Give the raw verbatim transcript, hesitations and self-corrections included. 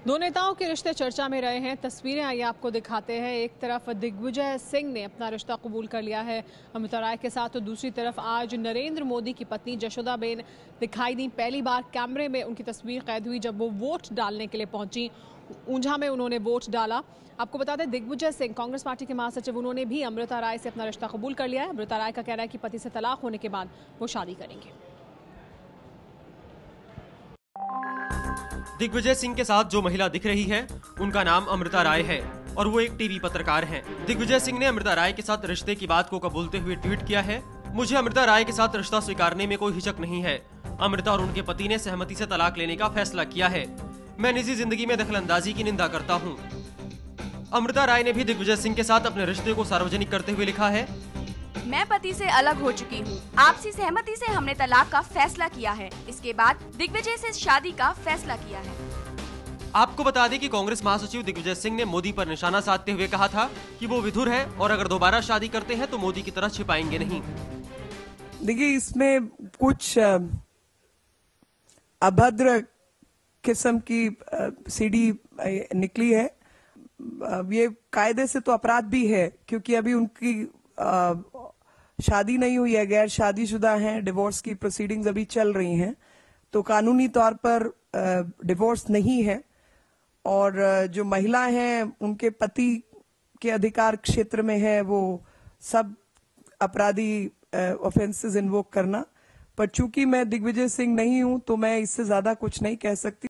दो नेताओं के रिश्ते चर्चा में रहे हैं। तस्वीरें आइए आपको दिखाते हैं। एक तरफ दिग्विजय सिंह ने अपना रिश्ता कबूल कर लिया है अमृता राय के साथ, तो दूसरी तरफ आज नरेंद्र मोदी की पत्नी जशोदाबेन दिखाई दी। पहली बार कैमरे में उनकी तस्वीर कैद हुई जब वो वोट डालने के लिए पहुंची। ऊंझा में उन्होंने वोट डाला। आपको बता दें, दिग्विजय सिंह कांग्रेस पार्टी के महासचिव, उन्होंने भी अमृता राय से अपना रिश्ता कबूल कर लिया है। अमृता राय का कहना है कि पति से तलाक होने के बाद वो शादी करेंगे। दिग्विजय सिंह के साथ जो महिला दिख रही है उनका नाम अमृता राय है और वो एक टीवी पत्रकार हैं। दिग्विजय सिंह ने अमृता राय के साथ रिश्ते की बात को कबूलते हुए ट्वीट किया है, मुझे अमृता राय के साथ रिश्ता स्वीकारने में कोई हिचक नहीं है। अमृता और उनके पति ने सहमति से तलाक लेने का फैसला किया है। मैं निजी जिंदगी में दखलंदाजी की निंदा करता हूँ। अमृता राय ने भी दिग्विजय सिंह के साथ अपने रिश्ते को सार्वजनिक करते हुए लिखा है, मैं पति से अलग हो चुकी हूँ। आपसी सहमति से हमने तलाक का फैसला किया है। इसके बाद दिग्विजय से शादी का फैसला किया है। आपको बता दें कि कांग्रेस महासचिव दिग्विजय सिंह ने मोदी पर निशाना साधते हुए कहा था कि वो विधुर है और अगर दोबारा शादी करते हैं तो मोदी की तरह छिपाएंगे नहीं। देखिए, इसमें कुछ अभद्र किस्म की सीडी निकली है। ये कायदे से तो अपराध भी है, क्योंकि अभी उनकी आ, शादी नहीं हुई है, गैर शादीशुदा हैं, डिवोर्स की प्रोसीडिंग्स अभी चल रही हैं, तो कानूनी तौर पर डिवोर्स नहीं है। और जो महिला हैं उनके पति के अधिकार क्षेत्र में है वो सब अपराधी ऑफेंसेस इन्वोक करना। पर चूंकि मैं दिग्विजय सिंह नहीं हूं तो मैं इससे ज्यादा कुछ नहीं कह सकती।